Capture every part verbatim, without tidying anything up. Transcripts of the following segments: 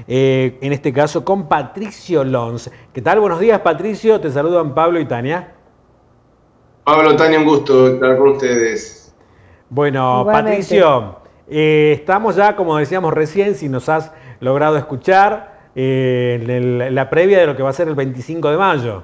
eh, en este caso con Patricio Lons. ¿Qué tal? Buenos días, Patricio. Te saludan Pablo y Tania. Pablo, Tania, un gusto estar con ustedes. Bueno, Igualmente. Patricio, eh, estamos ya, como decíamos recién, si nos has logrado escuchar, eh, en, el, en la previa de lo que va a ser el veinticinco de mayo.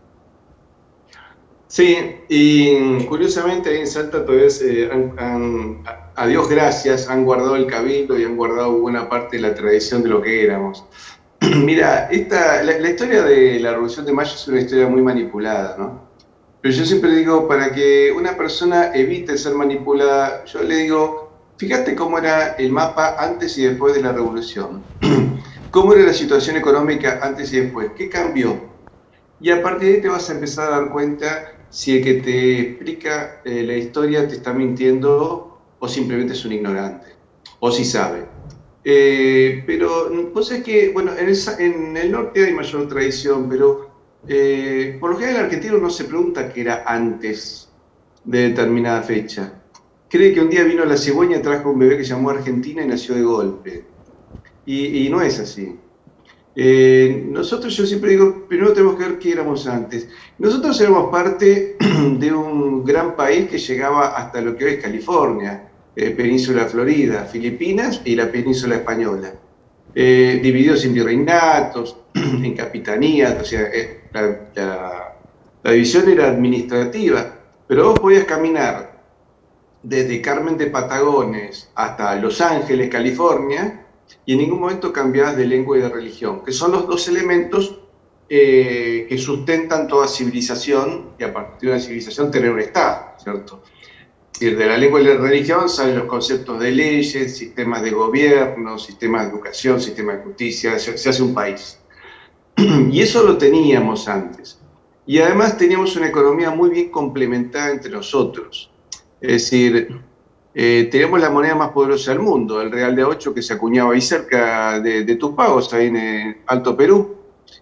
Sí, y curiosamente ahí en Salta todavía se han, han- a a Dios gracias, han guardado el cabildo y han guardado buena parte de la tradición de lo que éramos. Mira, esta, la, la historia de la Revolución de Mayo es una historia muy manipulada, ¿no? Pero yo siempre digo, para que una persona evite ser manipulada, yo le digo, fíjate cómo era el mapa antes y después de la Revolución. ¿Cómo era la situación económica antes y después? ¿Qué cambió? Y a partir de ahí te vas a empezar a dar cuenta si el que te explica eh, la historia te está mintiendo o simplemente es un ignorante, o si sabe. Eh, pero vos sabés que, bueno, en el, en el norte hay mayor tradición, pero eh, por lo general el argentino no se pregunta qué era antes de determinada fecha. Cree que un día vino la cigüeña, trajo un bebé que llamó Argentina y nació de golpe. Y, y no es así. Eh, nosotros, yo siempre digo, primero tenemos que ver qué éramos antes. Nosotros éramos parte de un gran país que llegaba hasta lo que hoy es California, eh, Península Florida, Filipinas y la Península Española. Eh, divididos en virreinatos, en capitanías, o sea, eh, la, la, la división era administrativa, pero vos podías caminar desde Carmen de Patagones hasta Los Ángeles, California, y en ningún momento cambiabas de lengua y de religión, que son los dos elementos eh, que sustentan toda civilización, y a partir de una civilización tener un Estado, ¿cierto? Y de la lengua y la religión salen los conceptos de leyes, sistemas de gobierno, sistemas de educación, sistema de justicia, se, se hace un país. Y eso lo teníamos antes. Y además teníamos una economía muy bien complementada entre nosotros. Es decir, eh, teníamos la moneda más poderosa del mundo, el real de a ocho que se acuñaba ahí cerca de, de Tuspagos, ahí en el Alto Perú.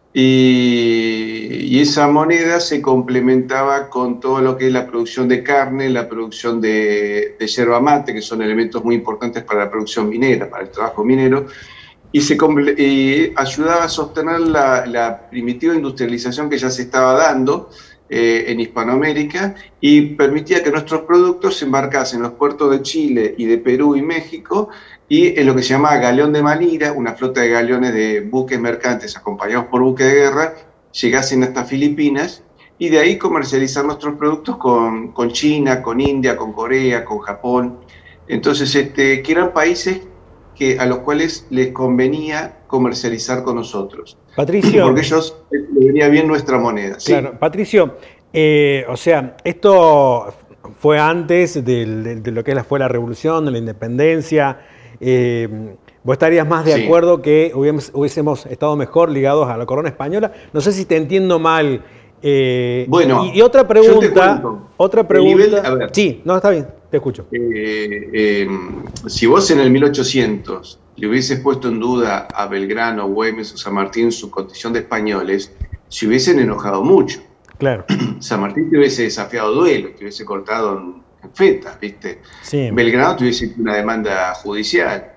Y, y esa moneda se complementaba con todo lo que es la producción de carne, la producción de, de yerba mate, que son elementos muy importantes para la producción minera, para el trabajo minero, y, se, y ayudaba a sostener la, la primitiva industrialización que ya se estaba dando eh, en Hispanoamérica y permitía que nuestros productos se embarcasen en los puertos de Chile y de Perú y México y en lo que se llamaba Galeón de Manila, una flota de galeones de buques mercantes acompañados por buques de guerra, llegasen hasta Filipinas y de ahí comercializar nuestros productos con, con China, con India, con Corea, con Japón. Entonces, este, que eran países que, a los cuales les convenía comercializar con nosotros, porque Patricio, ellos les venía bien nuestra moneda. claro, Sí, Patricio, eh, o sea, esto fue antes del- de, de lo que fue la revolución, de la independencia. Eh, ¿Vos estarías más de sí. acuerdo que hubiésemos, hubiésemos estado mejor ligados a la corona española? No sé si te entiendo mal. Eh, y, y Bueno, otra yo te pregunta, cuento, otra el nivel, a pregunta. ver, Sí, no, está bien, te escucho. eh, eh, si vos en el mil ochocientos le hubieses puesto en duda a Belgrano, Güemes o San Martín su condición de españoles, se hubiesen enojado mucho. Claro, San Martín te hubiese desafiado duelo, te hubiese cortado en, en fetas, ¿viste? sí. Belgrano te hubiese hecho una demanda judicial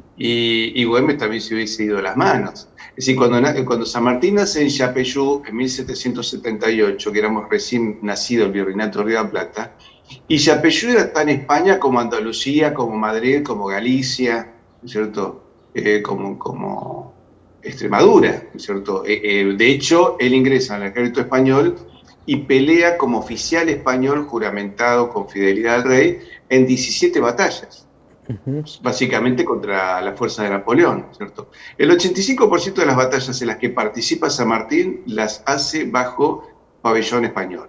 y, y Güemes también se hubiese ido de las manos. Es decir, cuando, cuando San Martín nace en Yapeyú en mil setecientos setenta y ocho, que éramos recién nacido el Virreinato de Río de la Plata, y Yapeyú era tan España como Andalucía, como Madrid, como Galicia, ¿no es cierto? Eh, como, como Extremadura, ¿no es cierto? Eh, eh, de hecho, él ingresa al ejército español y pelea como oficial español juramentado con fidelidad al rey en diecisiete batallas, Ujú. básicamente contra la fuerza de Napoleón, ¿cierto? El ochenta y cinco por ciento de las batallas en las que participa San Martín las hace bajo pabellón español.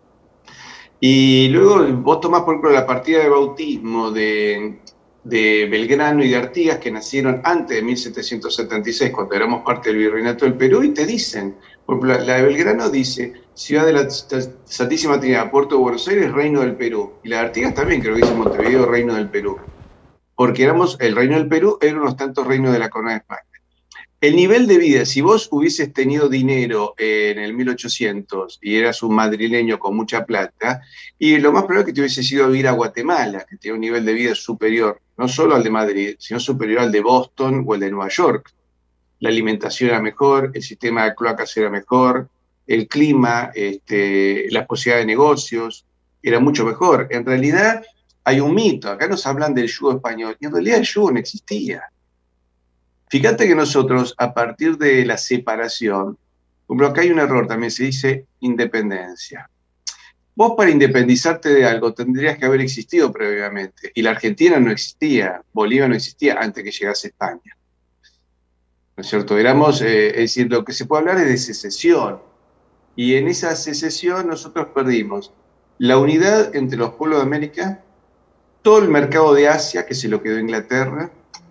Y luego vos tomás, por ejemplo, la partida de bautismo de, de Belgrano y de Artigas, que nacieron antes de mil setecientos setenta y seis, cuando éramos parte del Virreinato del Perú, y te dicen, por ejemplo, la de Belgrano dice, Ciudad de la Santísima Trinidad, Puerto de Buenos Aires, Reino del Perú. Y la de Artigas también, creo que dice Montevideo, Reino del Perú. Porque éramos, el Reino del Perú era unos tantos reinos de la Corona de España. El nivel de vida, si vos hubieses tenido dinero en el mil ochocientos y eras un madrileño con mucha plata, y lo más probable es que te hubieses ido a vivir a Guatemala, que tiene un nivel de vida superior, no solo al de Madrid, sino superior al de Boston o el de Nueva York. la alimentación era mejor, el sistema de cloacas era mejor, el clima, este, la posibilidad de negocios, era mucho mejor. En realidad hay un mito, acá nos hablan del yugo español, y en realidad el yugo no existía. Fíjate que nosotros, a partir de la separación, por ejemplo, acá hay un error, también se dice independencia. Vos para independizarte de algo tendrías que haber existido previamente, y la Argentina no existía, Bolivia no existía antes que llegase España. ¿No es cierto? Éramos, eh, es decir, lo que se puede hablar es de secesión, y en esa secesión nosotros perdimos la unidad entre los pueblos de América, todo el mercado de Asia, que se lo quedó Inglaterra,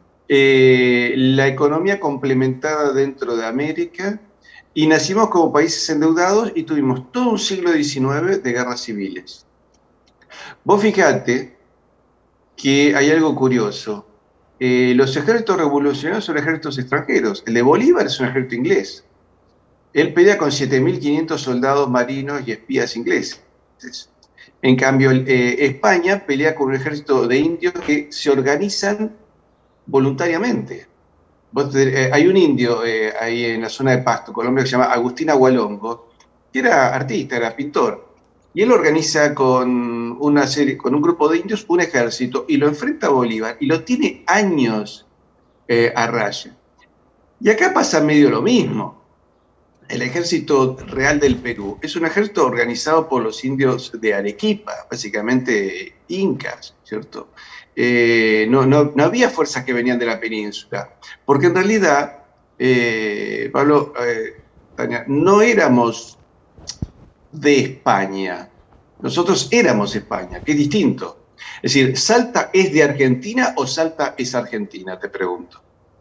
eh, la economía complementada dentro de América, y nacimos como países endeudados y tuvimos todo un siglo diecinueve de guerras civiles. Vos fijate que hay algo curioso. Eh, los ejércitos revolucionarios son ejércitos extranjeros. El de Bolívar es un ejército inglés. Él pelea con siete mil quinientos soldados marinos y espías ingleses. En cambio, eh, España pelea con un ejército de indios que se organizan voluntariamente. Vos, eh, hay un indio eh, ahí en la zona de Pasto, Colombia, que se llama Agustín Agualongo, que era artista, era pintor. Y él organiza con, una serie, con un grupo de indios un ejército y lo enfrenta a Bolívar y lo tiene años eh, a raya. Y acá pasa medio lo mismo. El ejército real del Perú es un ejército organizado por los indios de Arequipa, básicamente incas, ¿cierto? Eh, no, no, no había fuerzas que venían de la península, porque en realidad, eh, Pablo, eh, Tania, no éramos de España, nosotros éramos España, que es distinto. Es decir, ¿Salta es de Argentina o Salta es Argentina? Te pregunto.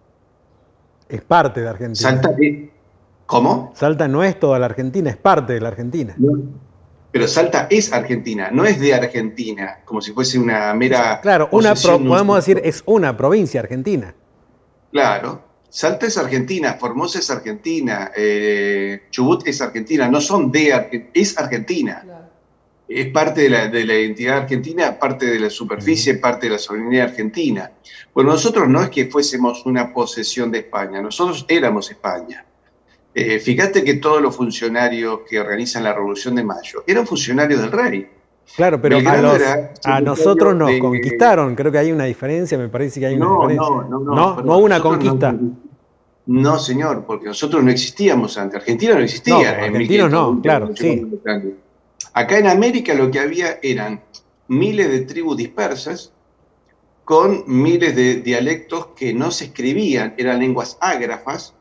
Es parte de Argentina. Salta es... ¿Cómo? Salta no es toda la Argentina, es parte de la Argentina. No, pero Salta es Argentina, no es de Argentina, como si fuese una mera... Claro, una pro, podemos decir es una provincia argentina. Claro, Salta es Argentina, Formosa es Argentina, eh, Chubut es Argentina, no son de Argentina, es Argentina. Claro. Es parte de la, de la identidad argentina, parte de la superficie, uh-huh. parte de la soberanía argentina. Bueno, nosotros no es que fuésemos una posesión de España, nosotros éramos España. Eh, fíjate que todos los funcionarios que organizan la Revolución de Mayo eran funcionarios del rey. Claro, pero a, los, a nosotros nos de, conquistaron, creo que hay una diferencia, me parece que hay una no, diferencia. No, no, no. No, no hubo una conquista. No, no, señor, porque nosotros no existíamos antes. Argentina no existía. No, argentinos no, claro, sí. Acá en América lo que había eran miles de tribus dispersas con miles de dialectos que no se escribían, eran lenguas ágrafas.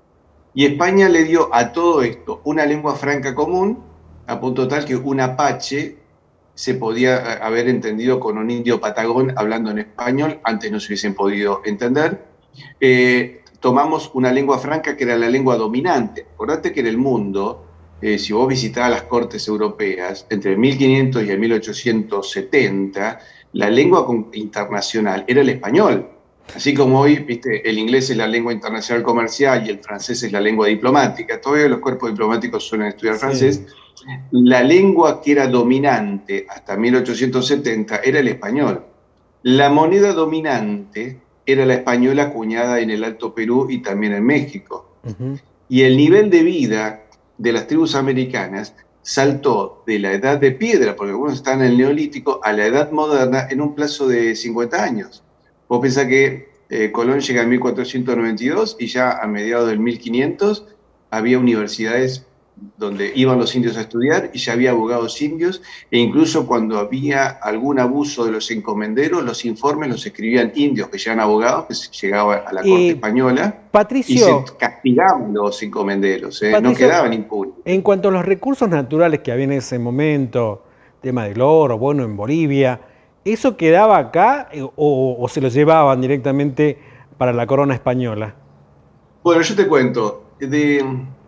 Y España le dio a todo esto una lengua franca común, a punto tal que un apache se podía haber entendido con un indio patagón hablando en español, antes no se hubiesen podido entender. Eh, tomamos una lengua franca que era la lengua dominante. Acordate que en el mundo, eh, si vos visitabas las cortes europeas, entre mil quinientos y el mil ochocientos setenta, la lengua internacional era el español. Así como hoy, viste, el inglés es la lengua internacional comercial y el francés es la lengua diplomática, todavía los cuerpos diplomáticos suelen estudiar sí. francés, la lengua que era dominante hasta mil ochocientos setenta era el español. La moneda dominante era la española acuñada en el Alto Perú y también en México. Uh-huh. Y el nivel de vida de las tribus americanas saltó de la edad de piedra, porque algunos están en el Neolítico, a la edad moderna en un plazo de cincuenta años. Vos pensás que eh, Colón llega en mil cuatrocientos noventa y dos y ya a mediados del mil quinientos había universidades donde iban los indios a estudiar y ya había abogados indios, e incluso cuando había algún abuso de los encomenderos, los informes los escribían indios, que ya eran abogados, que llegaban a la corte eh, española, Patricio, y se castigaban los encomenderos, eh, Patricio, no quedaban impunes. En cuanto a los recursos naturales que había en ese momento, tema del oro, bueno, en Bolivia, ¿eso quedaba acá o, o se lo llevaban directamente para la corona española? Bueno, yo te cuento, de...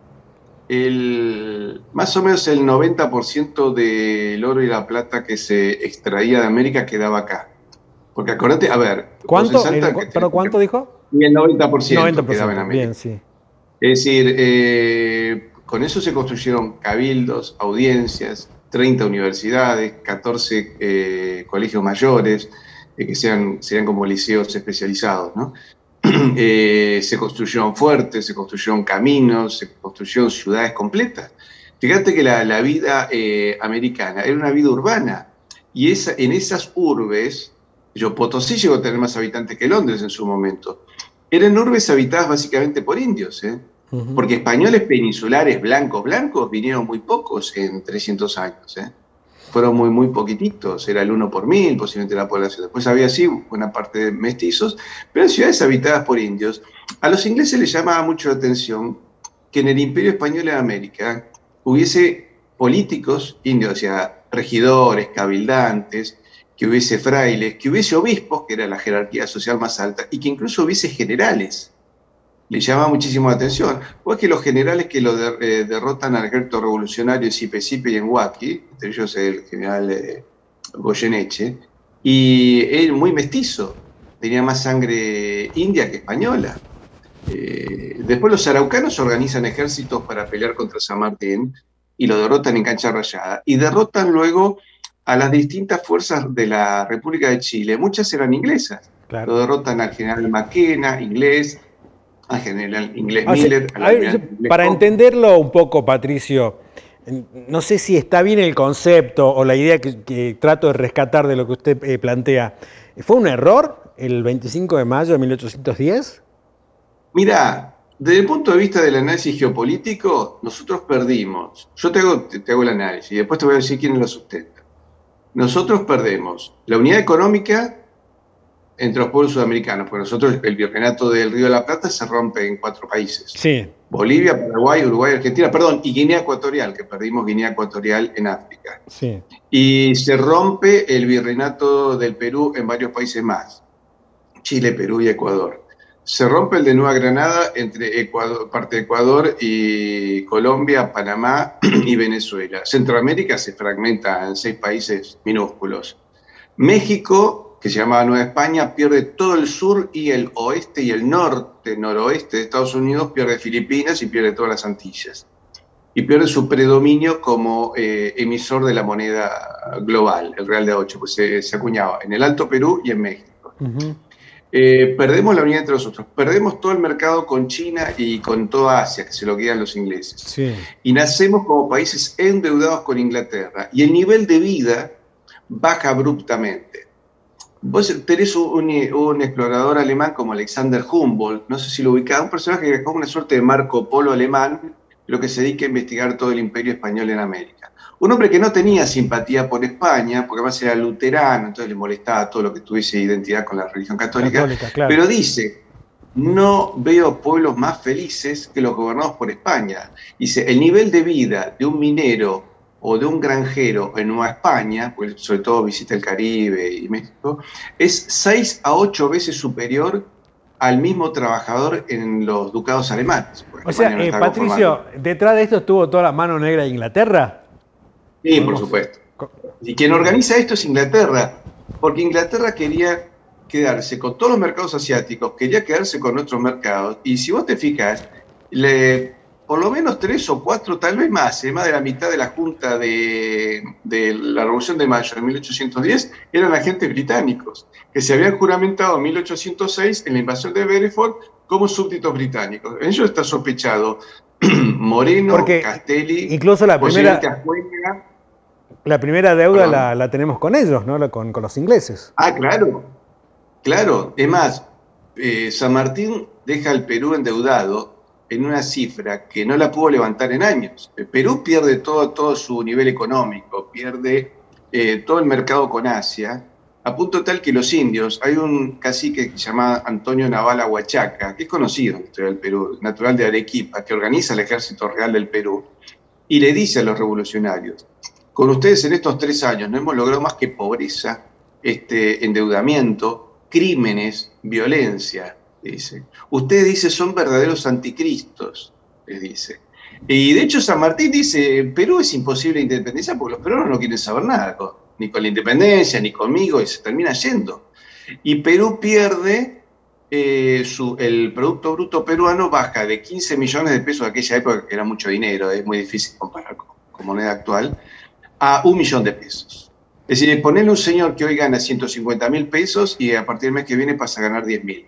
El, más o menos el noventa por ciento del oro y la plata que se extraía de América quedaba acá. Porque acordate, a ver... ¿Cuánto? El, te, ¿Pero cuánto dijo? El noventa por ciento, noventa por ciento quedaba en América. Bien, sí. Es decir, eh, con eso se construyeron cabildos, audiencias, treinta universidades, catorce eh, colegios mayores, eh, que sean, serían como liceos especializados, ¿no? eh, se construyeron fuertes, se construyeron caminos, se construyeron ciudades completas. Fíjate que la, la vida eh, americana era una vida urbana, y esa, en esas urbes, yo, Potosí llegó a tener más habitantes que Londres en su momento, eran urbes habitadas básicamente por indios, ¿eh? Uh-huh. Porque españoles peninsulares blancos, blancos, vinieron muy pocos en trescientos años, ¿eh? Fueron muy, muy poquititos, era el uno por mil, posiblemente la población. Después había, sí, buena parte de mestizos, pero en ciudades habitadas por indios. A los ingleses les llamaba mucho la atención que en el Imperio Español en América hubiese políticos indios, o sea, regidores, cabildantes, que hubiese frailes, que hubiese obispos, que era la jerarquía social más alta, y que incluso hubiese generales. Le llama muchísimo la atención. Pues que los generales que lo de, eh, derrotan al ejército revolucionario en Sipe-Sipe y en Huaqui, entre ellos el general eh, Goyeneche, y él muy mestizo, tenía más sangre india que española. Eh, después los araucanos organizan ejércitos para pelear contra San Martín y lo derrotan en cancha rayada. Y derrotan luego a las distintas fuerzas de la República de Chile. Muchas eran inglesas. Claro. Lo derrotan al general Maquena, inglés, al general inglés o sea, Miller. A ver, yo, inglés para Cobb. entenderlo un poco, Patricio, no sé si está bien el concepto o la idea que, que trato de rescatar de lo que usted eh, plantea. ¿Fue un error el veinticinco de mayo de mil ochocientos diez? Mira, desde el punto de vista del análisis geopolítico, nosotros perdimos. Yo te hago, te, te hago el análisis y después te voy a decir quién lo sustenta. Nosotros perdemos la unidad económica entre los pueblos sudamericanos, porque nosotros el virreinato del Río de la Plata se rompe en cuatro países. Sí. Bolivia, Paraguay, Uruguay, Argentina, perdón, y Guinea Ecuatorial, que perdimos Guinea Ecuatorial en África. Sí. Y se rompe el virreinato del Perú en varios países más, Chile, Perú y Ecuador. Se rompe el de Nueva Granada entre Ecuador, parte de Ecuador y Colombia, Panamá y Venezuela. Centroamérica se fragmenta en seis países minúsculos. México, que se llamaba Nueva España, pierde todo el sur y el oeste y el norte, noroeste de Estados Unidos, pierde Filipinas y pierde todas las Antillas. Y pierde su predominio como eh, emisor de la moneda global, el real de a ocho, pues se, se acuñaba en el Alto Perú y en México. Uh-huh. Eh, perdemos la unidad entre nosotros, perdemos todo el mercado con China y con toda Asia, que se lo quedan los ingleses. Sí. Y nacemos como países endeudados con Inglaterra. Y el nivel de vida baja abruptamente. Vos tenés un, un explorador alemán como Alexander Humboldt, no sé si lo ubicás, un personaje que es como una suerte de Marco Polo alemán, pero que se dedica a investigar todo el imperio español en América. Un hombre que no tenía simpatía por España, porque además era luterano, entonces le molestaba todo lo que tuviese identidad con la religión católica, católica claro. Pero dice, no veo pueblos más felices que los gobernados por España. Dice, el nivel de vida de un minero o de un granjero en Nueva España, pues sobre todo visita el Caribe y México, es seis a ocho veces superior al mismo trabajador en los ducados alemanes. O sea, no eh, Patricio, ¿detrás de esto estuvo toda la mano negra de Inglaterra? Sí, por supuesto. Y quien organiza esto es Inglaterra, porque Inglaterra quería quedarse con todos los mercados asiáticos, quería quedarse con otros mercados, y si vos te fijas, le, por lo menos tres o cuatro, tal vez más, eh, más de la mitad de la Junta de, de la Revolución de Mayo de mil ochocientos diez eran agentes británicos, que se habían juramentado en mil ochocientos seis en la invasión de Bedford como súbditos británicos. En ello está sospechado Moreno, porque Castelli, incluso la primera, Acuña, la primera deuda la, la tenemos con ellos, ¿no? Con, con los ingleses. Ah, claro, claro. Es más, eh, San Martín deja al Perú endeudado en una cifra que no la pudo levantar en años. El Perú pierde todo, todo su nivel económico, pierde eh, todo el mercado con Asia, a punto tal que los indios, hay un cacique que se llama Antonio Navala Huachaca, que es conocido en la historia del Perú, natural de Arequipa, que organiza el ejército real del Perú, y le dice a los revolucionarios, con ustedes en estos tres años no hemos logrado más que pobreza, este, endeudamiento, crímenes, violencia, dice. Ustedes, dice, son verdaderos anticristos, les dice. Y de hecho San Martín dice, Perú es imposible independencia porque los peruanos no quieren saber nada, con, ni con la independencia, ni conmigo, y se termina yendo. Y Perú pierde, eh, su, el Producto Bruto peruano baja de quince millones de pesos de aquella época, que era mucho dinero, es muy difícil comparar con, con moneda actual, a un millón de pesos. Es decir, ponerle un señor que hoy gana ciento cincuenta mil pesos y a partir del mes que viene pasa a ganar diez mil.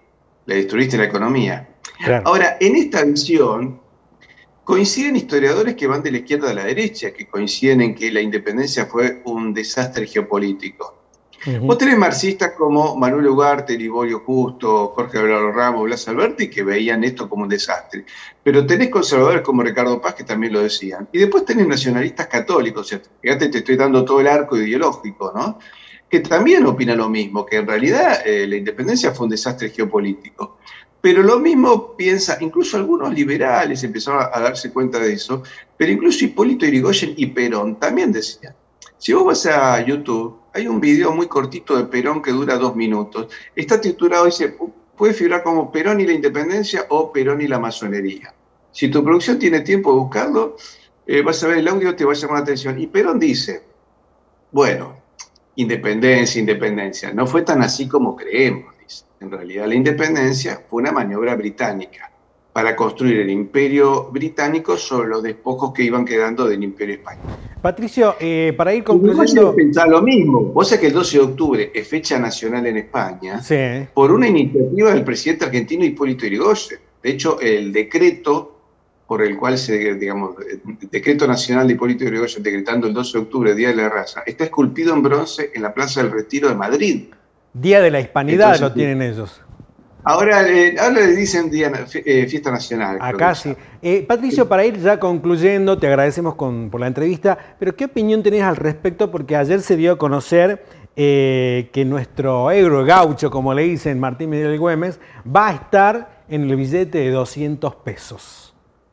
le destruiste la economía. Claro. Ahora, en esta visión coinciden historiadores que van de la izquierda a la derecha, que coinciden en que la independencia fue un desastre geopolítico. Uh-huh. Vos tenés marxistas como Manuel Ugarte, Liborio Justo, Jorge Abelardo Ramos, Blas Alberti, que veían esto como un desastre. Pero tenés conservadores como Ricardo Paz, que también lo decían. Y después tenés nacionalistas católicos, ¿cierto? Fíjate, te estoy dando todo el arco ideológico, ¿no? Que también opinan lo mismo, que en realidad eh, la independencia fue un desastre geopolítico. Pero lo mismo piensa, incluso algunos liberales empezaron a, a darse cuenta de eso, pero incluso Hipólito Yrigoyen y Perón también decían. Si vos vas a YouTube, hay un video muy cortito de Perón que dura dos minutos. Está titulado, dice, puede figurar como Perón y la independencia o Perón y la masonería. Si tu producción tiene tiempo de buscarlo, eh, vas a ver el audio, te va a llamar la atención. Y Perón dice, bueno, independencia, independencia, no fue tan así como creemos. En realidad la independencia fue una maniobra británica para construir el imperio británico sobre los despojos que iban quedando del imperio español. Patricio, eh, para ir concluyendo... Vos pensás lo mismo. Vos sabés que el doce de octubre es fecha nacional en España, sí, por una iniciativa del presidente argentino Hipólito Yrigoyen. De hecho, el decreto por el cual se, digamos, el decreto nacional de Hipólito Yrigoyen decretando el doce de octubre, Día de la Raza, está esculpido en bronce en la Plaza del Retiro de Madrid. Día de la Hispanidad. Entonces, lo tienen ellos. Ahora, eh, ahora le dicen día, eh, fiesta nacional. Acá sí. Eh, Patricio, para ir ya concluyendo, te agradecemos con, por la entrevista, pero ¿qué opinión tenés al respecto? Porque ayer se dio a conocer eh, que nuestro euro gaucho, como le dicen Martín Miguel Güemes, va a estar en el billete de doscientos pesos.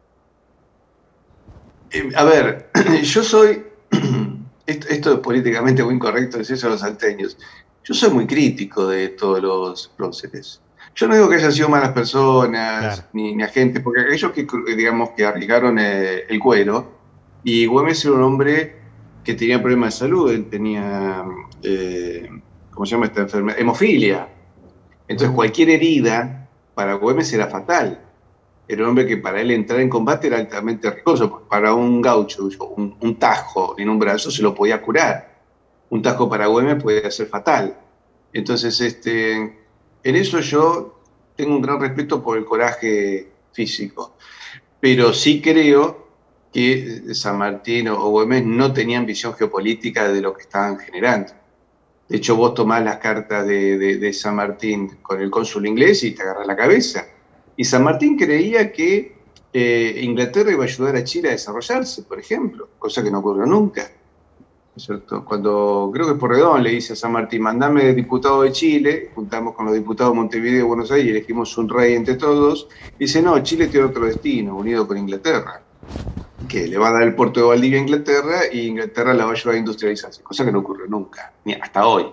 Eh, a ver, yo soy, esto, esto es políticamente muy incorrecto decir eso a los salteños, yo soy muy crítico de todos los próceres. Yo no digo que hayan sido malas personas, claro, ni, ni agentes, porque aquellos que, digamos, que arriesgaron eh, el cuero, y Güemes era un hombre que tenía problemas de salud, él tenía, eh, ¿cómo se llama esta enfermedad? Hemofilia. Entonces cualquier herida para Güemes era fatal. Era un hombre que para él entrar en combate era altamente riesgoso, porque para un gaucho, un, un tajo en un brazo se lo podía curar. Un tajo para Güemes podía ser fatal. Entonces, este... en eso yo tengo un gran respeto por el coraje físico, pero sí creo que San Martín o Güemes no tenían visión geopolítica de lo que estaban generando. De hecho, vos tomás las cartas de, de, de San Martín con el cónsul inglés y te agarras la cabeza. Y San Martín creía que eh, Inglaterra iba a ayudar a Chile a desarrollarse, por ejemplo, cosa que no ocurrió nunca. ¿Cierto? Cuando creo que Porredón le dice a San Martín, mandame diputado de Chile, juntamos con los diputados de Montevideo y Buenos Aires y elegimos un rey entre todos, dice, no, Chile tiene otro destino, unido con Inglaterra, que le va a dar el puerto de Valdivia a Inglaterra y Inglaterra la va a ayudar a industrializarse, cosa que no ocurrió nunca, ni hasta hoy.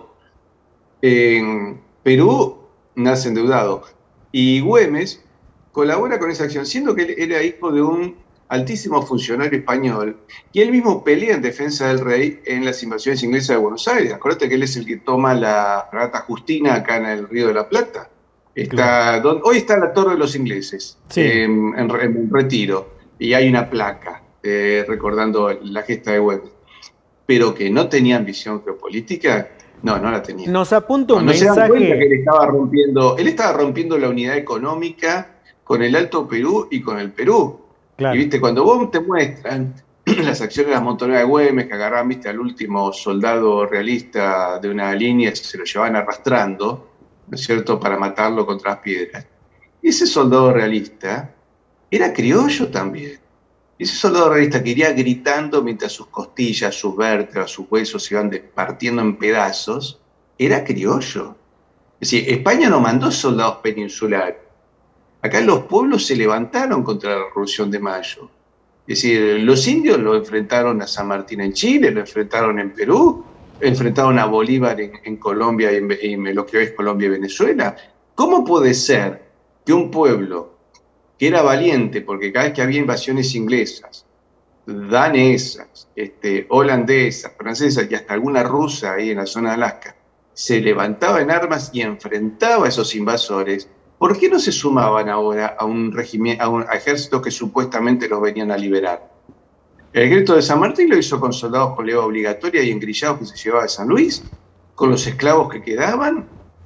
En Perú nace endeudado y Güemes colabora con esa acción, siendo que él era hijo de un altísimo funcionario español, y él mismo pelea en defensa del rey en las invasiones inglesas de Buenos Aires. Acuérdate que él es el que toma la fragata Justina acá en el Río de la Plata. Está, claro, donde, hoy está la Torre de los Ingleses, sí, en, en, en Retiro, y hay una placa eh, recordando la gesta de Güemes. Pero que no tenían visión geopolítica, no, no la tenían. Nos apunta un no, no mensaje... se dan cuenta que él estaba rompiendo, él estaba rompiendo la unidad económica con el Alto Perú y con el Perú. Claro. Y viste, cuando vos te muestran las acciones de las montoneras de Güemes, que agarraban, viste, al último soldado realista de una línea y se lo llevaban arrastrando, ¿no es cierto?, para matarlo contra las piedras. Y ese soldado realista era criollo también. Y ese soldado realista que iría gritando mientras sus costillas, sus vértebras, sus huesos se iban partiendo en pedazos, era criollo. Es decir, España no mandó soldados peninsulares. Acá los pueblos se levantaron contra la Revolución de Mayo. Es decir, los indios lo enfrentaron a San Martín en Chile, lo enfrentaron en Perú, enfrentaron a Bolívar en, en Colombia y en, en lo que hoy es Colombia y Venezuela. ¿Cómo puede ser que un pueblo que era valiente, porque cada vez que había invasiones inglesas, danesas, este, holandesas, francesas y hasta alguna rusa ahí en la zona de Alaska, se levantaba en armas y enfrentaba a esos invasores? ¿Por qué no se sumaban ahora a un régimen, a un ejército que supuestamente los venían a liberar? El ejército de San Martín lo hizo con soldados con leva obligatoria y engrillados que se llevaba de San Luis, con los esclavos que quedaban,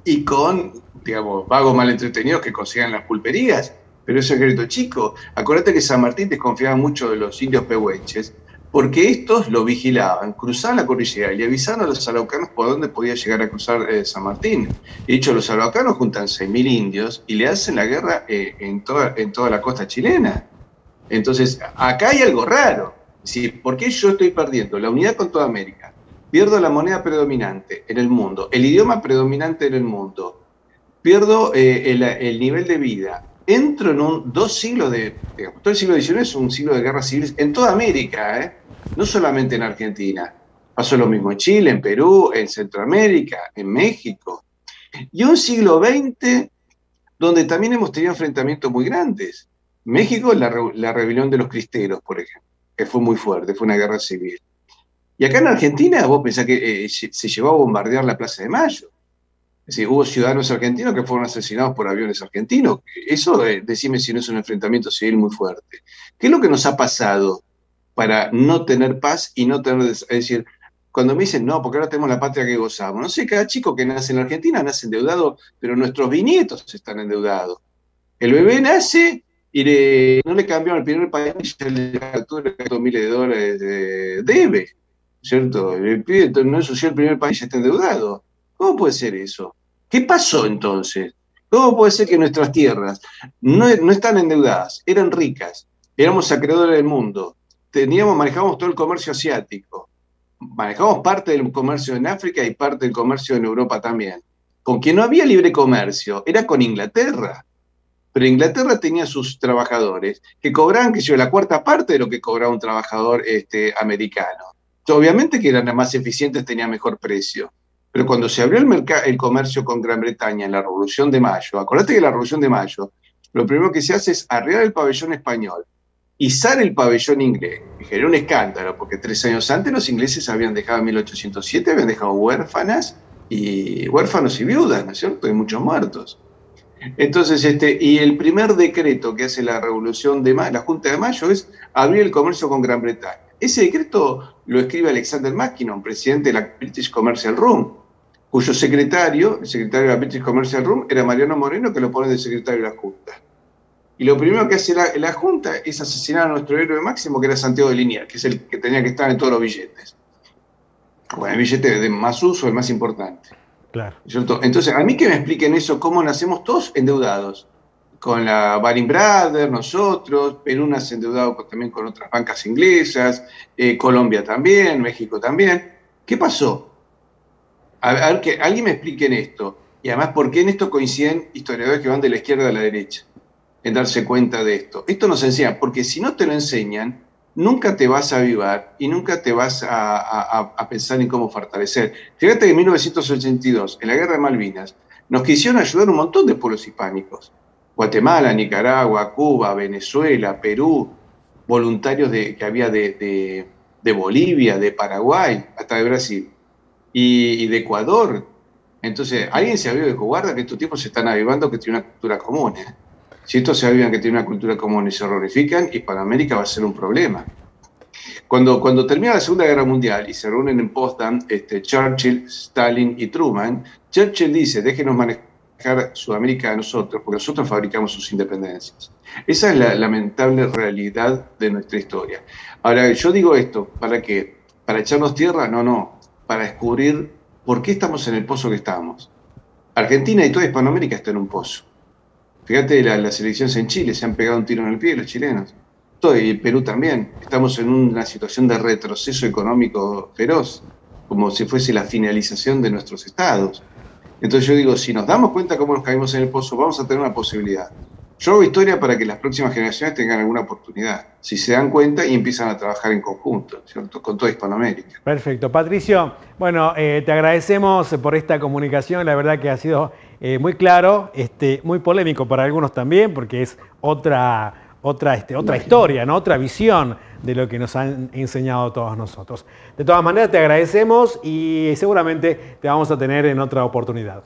y con, digamos, vagos mal entretenidos que consigan las pulperías, pero es secreto chico. Acordate que San Martín desconfiaba mucho de los indios pehuenches, porque estos lo vigilaban, cruzaban la cordillera y le avisaban a los araucanos por dónde podía llegar a cruzar eh, San Martín. De hecho, los araucanos juntan seis mil indios y le hacen la guerra eh, en, toda, en toda la costa chilena. Entonces, acá hay algo raro. Sí, ¿por qué yo estoy perdiendo la unidad con toda América? Pierdo la moneda predominante en el mundo, el idioma predominante en el mundo, pierdo eh, el, el nivel de vida, entro en un, dos siglos de, digamos, todo el siglo diecinueve es un siglo de guerras civiles en toda América, ¿eh? No solamente en Argentina. Pasó lo mismo en Chile, en Perú, en Centroamérica, en México. Y un siglo veinte donde también hemos tenido enfrentamientos muy grandes. México, la, la rebelión de los cristeros, por ejemplo, que fue muy fuerte, fue una guerra civil. Y acá en Argentina, vos pensás que eh, se llevó a bombardear la Plaza de Mayo. Es decir, hubo ciudadanos argentinos que fueron asesinados por aviones argentinos. Eso, eh, decime si no es un enfrentamiento civil muy fuerte. ¿Qué es lo que nos ha pasado para no tener paz y no tener... Es decir, cuando me dicen, no, porque ahora tenemos la patria que gozamos. No sé, cada chico que nace en Argentina nace endeudado, pero nuestros bisnietos están endeudados. El bebé nace y le, no le cambiaron el primer país, ya le factura miles de dólares de, debe, ¿cierto? El pibe no ensució el primer país, ya está endeudado. ¿Cómo puede ser eso? ¿Qué pasó entonces? ¿Cómo puede ser que nuestras tierras no, no están endeudadas, eran ricas, éramos acreedores del mundo, teníamos, manejábamos todo el comercio asiático, manejamos parte del comercio en África y parte del comercio en Europa también? Con quien no había libre comercio era con Inglaterra. Pero Inglaterra tenía sus trabajadores que cobraban, que yo, la cuarta parte de lo que cobraba un trabajador este, americano. Obviamente que eran más eficientes, tenían mejor precio. Pero cuando se abrió el, el comercio con Gran Bretaña en la Revolución de Mayo, acordate que la Revolución de Mayo, lo primero que se hace es arriar el pabellón español, izar el pabellón inglés, que generó un escándalo, porque tres años antes los ingleses habían dejado, en mil ochocientos siete, habían dejado huérfanas y huérfanos y viudas, ¿no es cierto? Y muchos muertos. Entonces, este, y el primer decreto que hace la Revolución de Mayo, la Junta de Mayo, es abrir el comercio con Gran Bretaña. Ese decreto lo escribe Alexander Mackinnon, presidente de la British Commercial Room, cuyo secretario, el secretario de la British Commercial Room, era Mariano Moreno, que lo pone de secretario de la Junta. Y lo primero que hace la, la Junta es asesinar a nuestro héroe máximo, que era Santiago de Liniers, que es el que tenía que estar en todos los billetes. Bueno, el billete de más uso, el más importante. Claro. ¿Cierto? Entonces, a mí que me expliquen eso, cómo nacemos todos endeudados. Con la Baring Brothers, nosotros, Perú nace endeudado también con otras bancas inglesas, eh, Colombia también, México también. ¿Qué pasó? A, a ver, que alguien me explique en esto. Y además, ¿por qué en esto coinciden historiadores que van de la izquierda a la derecha? En darse cuenta de esto. Esto nos enseña, porque si no te lo enseñan, nunca te vas a avivar y nunca te vas a, a, a pensar en cómo fortalecer. Fíjate que en mil novecientos ochenta y dos, en la Guerra de Malvinas, nos quisieron ayudar un montón de pueblos hispánicos. Guatemala, Nicaragua, Cuba, Venezuela, Perú, voluntarios de, que había de, de, de Bolivia, de Paraguay, hasta de Brasil, y, y de Ecuador. Entonces, alguien se aviva de guarda que estos tipos se están avivando que tienen una cultura común, ¿eh? Si estos se avivan que tienen una cultura común y se horrorifican, Hispanoamérica va a ser un problema. Cuando, cuando termina la Segunda Guerra Mundial y se reúnen en Potsdam este, Churchill, Stalin y Truman, Churchill dice, déjenos manejar Sudamérica a nosotros, porque nosotros fabricamos sus independencias. Esa es la lamentable realidad de nuestra historia. Ahora, yo digo esto, ¿para qué? ¿Para echarnos tierra? No, no. Para descubrir por qué estamos en el pozo que estamos. Argentina y toda Hispanoamérica está en un pozo. Fíjate la, las elecciones en Chile, se han pegado un tiro en el pie los chilenos. Todo, y Perú también. Estamos en una situación de retroceso económico feroz, como si fuese la finalización de nuestros estados. Entonces yo digo, si nos damos cuenta cómo nos caímos en el pozo, vamos a tener una posibilidad. Yo hago historia para que las próximas generaciones tengan alguna oportunidad, si se dan cuenta y empiezan a trabajar en conjunto, ¿cierto? Con toda Hispanoamérica. Perfecto. Patricio, bueno, eh, te agradecemos por esta comunicación, la verdad que ha sido eh, muy claro, este, muy polémico para algunos también, porque es otra, otra, este, otra historia, ¿no? Otra visión de lo que nos han enseñado todos nosotros. De todas maneras, te agradecemos y seguramente te vamos a tener en otra oportunidad.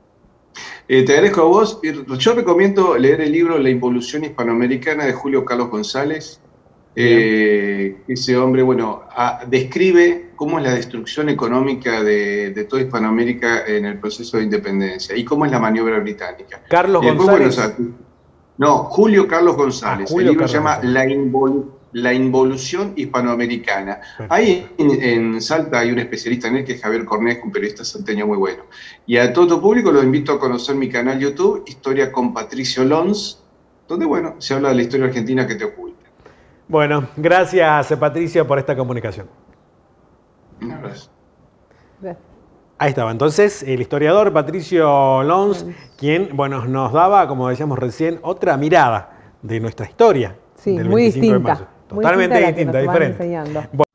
Eh, te agradezco a vos. Yo recomiendo leer el libro La Involución Hispanoamericana de Julio Carlos González. Eh, ese hombre, bueno, a, describe cómo es la destrucción económica de, de toda Hispanoamérica en el proceso de independencia y cómo es la maniobra británica. Carlos y después, González. Bueno, o sea, no, Julio Carlos González. Ah, Julio el libro Carlos se llama La, Invol La Involución Hispanoamericana. Perfecto. Ahí en, en Salta hay un especialista en él que es Javier Cornejo, un periodista salteño muy bueno. Y a todo tu público los invito a conocer mi canal YouTube, Historia con Patricio Lons, donde, bueno, se habla de la historia argentina que te oculta. Bueno, gracias, Patricio, por esta comunicación. Un abrazo. Ahí estaba, entonces, el historiador Patricio Lons, quien, bueno, nos daba, como decíamos recién, otra mirada de nuestra historia. Sí, del muy veinticinco de distinta. mayo. Totalmente muy distinta, distinta, la que nos diferente. van enseñando.